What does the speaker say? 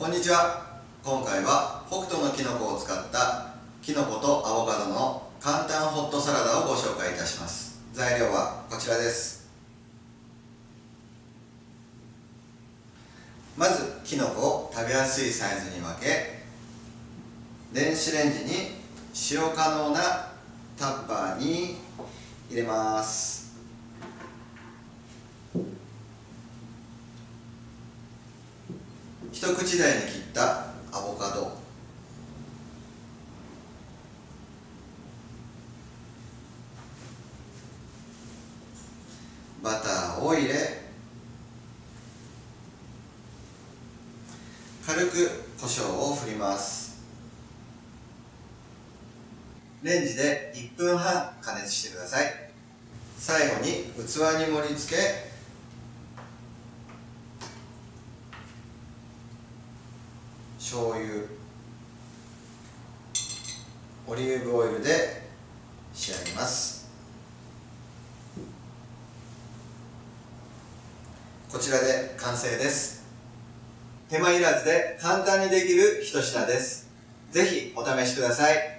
こんにちは。今回は北斗のきのこを使ったきのことアボカドの簡単ホットサラダをご紹介いたします。材料はこちらです。まずきのこを食べやすいサイズに分け、電子レンジに使用可能なタッパーに入れます。一口大に切ったアボカド、バターを入れ、軽く胡椒を振ります。レンジで1分半加熱してください。最後に器に盛り付け、醤油、オリーブオイルで仕上げます。こちらで完成です。手間いらずで簡単にできる一品です。ぜひお試しください。